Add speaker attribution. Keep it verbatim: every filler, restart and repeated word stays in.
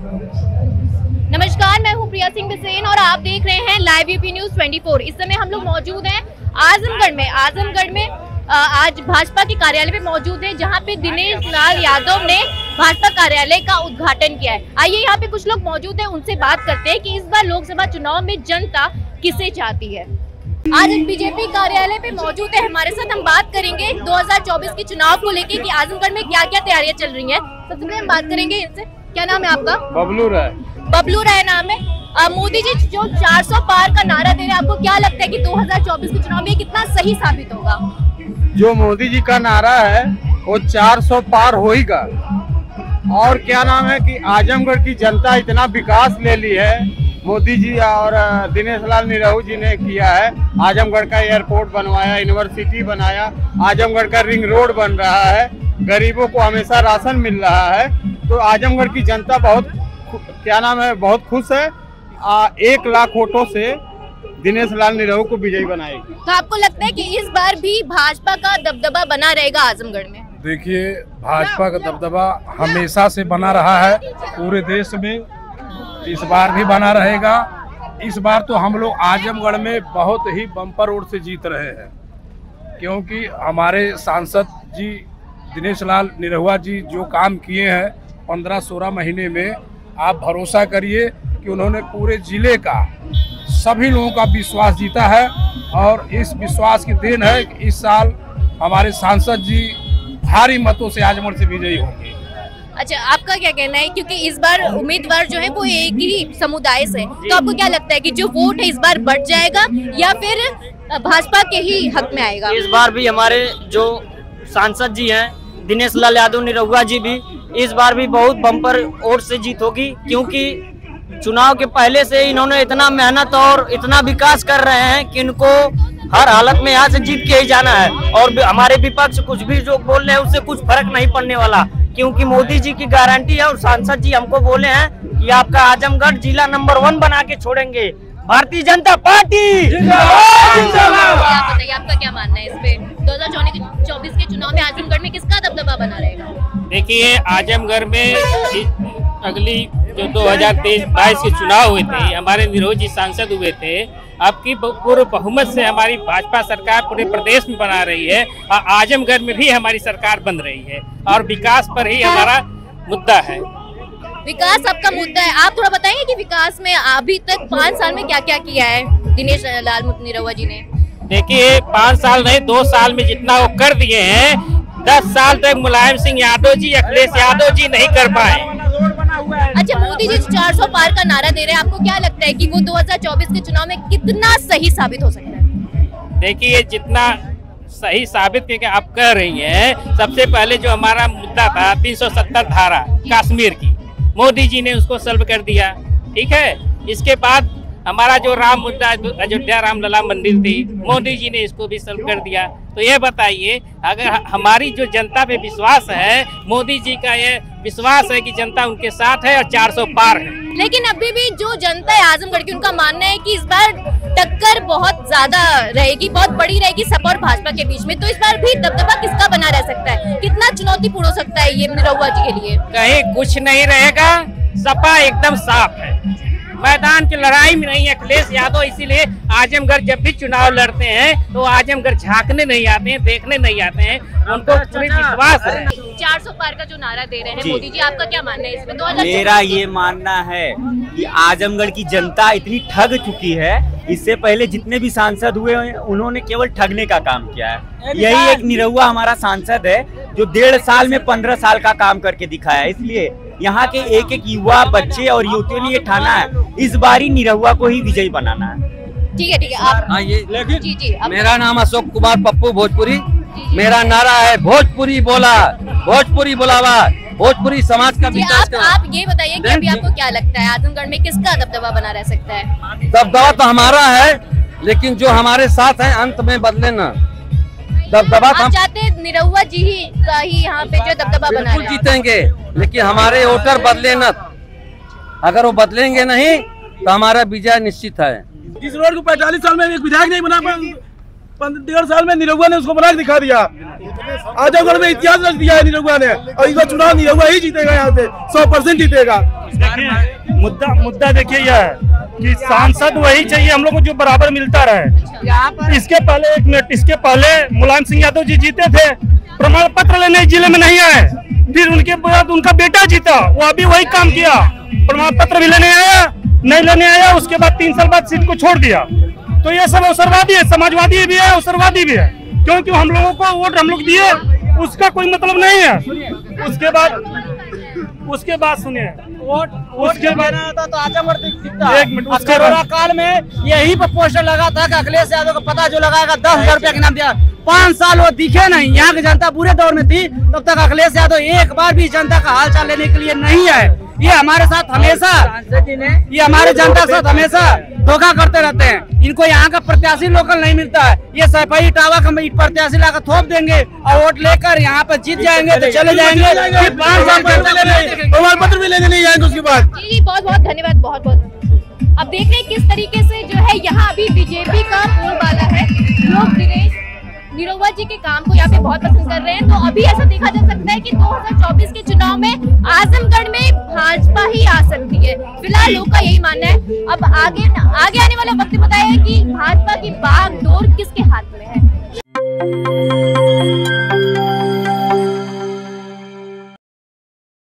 Speaker 1: नमस्कार, मैं हूं प्रिया सिंह बिसेन और आप देख रहे हैं लाइव यूपी न्यूज चौबीस। इस समय हम लोग मौजूद हैं आजमगढ़ में। आजमगढ़ में आज भाजपा के कार्यालय पे मौजूद है, जहां पे दिनेश लाल यादव ने भाजपा कार्यालय का उद्घाटन किया है। आइए यहाँ पे कुछ लोग मौजूद हैं, उनसे बात करते हैं कि इस बार लोकसभा चुनाव में जनता किसे चाहती है। आज बीजेपी कार्यालय पे मौजूद है हमारे साथ, हम बात करेंगे दो हज़ार चौबीस के चुनाव को लेके कि आजमगढ़ में क्या क्या तैयारियां चल रही हैं। सबसे पहले हम बात करेंगे इनसे। क्या नाम है आपका?
Speaker 2: बबलू राय।
Speaker 1: बबलू राय नाम है। आ, मोदी जी जो चार सौ पार का नारा दे रहे हैं, आपको क्या लगता है कि दो हज़ार चौबीस के चुनाव में कितना सही साबित होगा?
Speaker 2: जो मोदी जी का नारा है वो चार सौ पार होगा। और क्या नाम है कि आजमगढ़ की जनता इतना विकास ले ली है, मोदी जी और दिनेश लाल निरहू जी ने किया है। आजमगढ़ का एयरपोर्ट बनवाया, यूनिवर्सिटी बनाया, आजमगढ़ का रिंग रोड बन रहा है, गरीबों को हमेशा राशन मिल रहा है। तो आजमगढ़ की जनता बहुत क्या नाम है बहुत खुश है। आ, एक लाख वोटों से दिनेश लाल निरहू को विजयी बनाएगी।
Speaker 1: तो आपको लगता है कि इस बार भी भाजपा का दबदबा बना रहेगा आजमगढ़ में?
Speaker 3: देखिए, भाजपा का दबदबा हमेशा से बना रहा है पूरे देश में, इस बार भी बना रहेगा। इस बार तो हम लोग आजमगढ़ में बहुत ही बम्पर वोट से जीत रहे हैं, क्योंकि हमारे सांसद जी दिनेश लाल निरहुआ जी जो काम किए हैं पंद्रह सोलह महीने में, आप भरोसा करिए कि उन्होंने पूरे जिले का सभी लोगों का विश्वास जीता है। और इस विश्वास की देन है कि इस साल हमारे सांसद जी भारी मतों से आजमगढ़ से विजयी होंगे।
Speaker 1: अच्छा, आपका क्या कहना है? क्योंकि इस बार उम्मीदवार जो है वो एक ही समुदाय से, तो आपको क्या लगता है कि जो वोट है इस बार बढ़ जाएगा या फिर भाजपा के ही हक में आएगा?
Speaker 4: इस बार भी हमारे जो सांसद जी हैं दिनेश लाल यादव निरहुआ जी भी इस बार भी बहुत बम्पर वोट से जीत होगी, क्योंकि चुनाव के पहले से इन्होंने इतना मेहनत और इतना विकास कर रहे हैं कि इनको हर हालत में यहाँ से जीत के ही जाना है। और हमारे विपक्ष कुछ भी जो बोल रहे हैं उससे कुछ फर्क नहीं पड़ने वाला, क्योंकि मोदी जी की गारंटी है और सांसद जी हमको बोले हैं कि आपका आजमगढ़ जिला नंबर वन बना के छोड़ेंगे, भारतीय जनता पार्टी।
Speaker 1: आप बताइए, आपका क्या मानना है इस पे? दो हज़ार चौबीस के चुनाव में आजमगढ़ में किसका दबदबा बना रहेगा?
Speaker 5: देखिए, आजमगढ़ में अगली जो दो हज़ार तेईस बाईस के चुनाव हुए थे, हमारे निरहू जी सांसद हुए थे। आपकी पूर्ण बहुमत से हमारी भाजपा सरकार पूरे प्रदेश में बना रही है और आजमगढ़ में भी हमारी सरकार बन रही है और विकास पर ही हमारा मुद्दा है।
Speaker 1: विकास आपका मुद्दा है। आप थोड़ा बताएंगे कि विकास में अभी तक पाँच साल में क्या क्या किया है दिनेश लाल निरहुआ जी ने?
Speaker 5: देखिए, पाँच साल नहीं, दो साल में जितना वो कर दिए हैं, दस साल तक मुलायम सिंह यादव जी, अखिलेश यादव जी नहीं कर पाए।
Speaker 1: अच्छा, मोदी जी चार सौ पार का नारा दे रहे हैं, आपको क्या लगता है कि वो दो हज़ार चौबीस के चुनाव में कितना सही साबित हो सकता है?
Speaker 5: देखिए, जितना सही साबित करके आप कह रही हैं, सबसे पहले जो हमारा मुद्दा था तीन सौ सत्तर धारा कश्मीर की, मोदी जी ने उसको सॉल्व कर दिया। ठीक है, इसके बाद हमारा जो राम मुद्दा अयोध्या रामलला मंदिर थी, मोदी जी ने इसको भी सॉल्व कर दिया। तो ये बताइए, अगर हमारी जो जनता पे विश्वास है, मोदी जी का ये विश्वास है कि जनता उनके साथ है और चार सौ पार है।
Speaker 1: लेकिन अभी भी जो जनता है आजमगढ़ की, उनका मानना है कि इस बार टक्कर बहुत ज्यादा रहेगी, बहुत बड़ी रहेगी सपा और भाजपा के बीच में। तो इस बार भी दबदबा किसका बना रह सकता है? कितना चुनौतीपूर्ण हो सकता है ये निरहुआ जी के लिए?
Speaker 5: कहीं कुछ नहीं रहेगा, सपा एकदम साफ है, मैदान की लड़ाई में नहीं है अखिलेश यादव। इसीलिए आजमगढ़ जब भी चुनाव लड़ते हैं तो आजमगढ़ झांकने नहीं आते हैं, देखने नहीं आते हैं, उनको पूरी विश्वास है।
Speaker 1: चार सौ पार का जो नारा दे रहे हैं मोदी जी, आपका क्या मानना है इसमें?
Speaker 6: मेरा ये मानना है कि आजमगढ़ की जनता इतनी ठग चुकी है, इससे पहले जितने भी सांसद हुए हैं उन्होंने केवल ठगने का काम किया है। यही एक निरहुआ हमारा सांसद है जो डेढ़ साल में पंद्रह साल का काम करके दिखाया। इसलिए यहाँ के एक एक युवा, बच्चे और युवतियों ने ये ठाना है इस बारी निरहुआ को ही विजयी बनाना है।
Speaker 1: ठीक है, ठीक है। आप
Speaker 7: हाँ, ये
Speaker 1: जी जी
Speaker 7: मेरा नाम अशोक कुमार पप्पू भोजपुरी। मेरा नारा है भोजपुरी बोला, भोजपुरी बुलावा, भोजपुरी समाज का विकास
Speaker 1: करा। आप ये बताइए कि अभी आपको क्या लगता है आजमगढ़ में किसका दबदबा बना रह सकता है?
Speaker 7: दबदबा तो हमारा है, लेकिन जो हमारे साथ है अंत में बदले न। दबदबा
Speaker 1: आप चाहते निरहुआ जी ही का ही यहाँ पे जो दबदबा बना
Speaker 7: बिल्कुल जीतेंगे, लेकिन हमारे वोटर बदले न। अगर वो बदलेंगे नहीं तो हमारा विजय निश्चित है।
Speaker 8: इस रोड को पैंतालीस साल में एक विधायक नहीं बना डेढ़ साल में निरहुआ ने उसको बना के दिखा दिया। आजमगढ़ में इतिहास रच दिया है निरहुआ ने, और इस बार चुनाव निरहुआ ही जीतेगा, यहाँ से सौ परसेंट जीतेगा।
Speaker 9: देखिए मुद्दा मुद्दा देखिए यह है कि सांसद वही चाहिए हम लोग को जो बराबर मिलता रहे। इसके पहले एक मिनट इसके पहले मुलायम सिंह यादव जी जीते थे, प्रमाण पत्र लेने जिले में नहीं आए, फिर उनके बाद उनका बेटा जीता, वो अभी वही काम किया, प्रमाण पत्र भी लेने आया नहीं लेने आया, उसके बाद तीन साल बाद सीट को छोड़ दिया। तो ये सब अवसरवादी है, समाजवादी भी है, अवसरवादी भी है, क्योंकि हम लोगों को वोट हम लोग दिए उसका कोई मतलब नहीं है। उसके बाद उसके बाद सुनिए वोट उसके बाद
Speaker 4: तो आजमगढ़
Speaker 9: एक मिनट उसके
Speaker 4: कोरोना काल में यही पर पोस्टर लगा था कि अखिलेश यादव का पता जो लगाएगा दस हजार रुपया के नाम दिया। पाँच साल वो दिखे नहीं, यहाँ की जनता बुरे दौर में थी, तब तक अखिलेश यादव एक बार भी जनता का हाल चाल लेने के लिए नहीं आए। ये हमारे साथ हमेशा ये हमारे जनता के साथ हमेशा धोखा करते रहते हैं। इनको यहाँ का प्रत्याशी लोकल नहीं मिलता है, ये सफाई टावा का प्रत्याशी लाकर थोप देंगे और वोट लेकर यहाँ पर जीत जाएंगे तो चले जाएंगे, फिर पाँच साल
Speaker 8: प्रमाण पत्र भी लेने नहीं जाएंगे उसके बाद।
Speaker 1: जी जी बहुत बहुत धन्यवाद, बहुत बहुत। अब देख रहे हैं किस तरीके से जो है यहाँ अभी बीजेपी का बोलबाला है, लोग दिनेश निरहुआ जी के काम को यहाँ पे बहुत पसंद कर रहे हैं। तो अभी ऐसा देखा जा सकता है कि दो हज़ार चौबीस के चुनाव में आजमगढ़ में भाजपा ही आ सकती है, फिलहाल लोग का यही मानना है। अब आगे आगे आने वाला वक्त बताया है कि भाजपा की बागडोर किसके हाथ में है।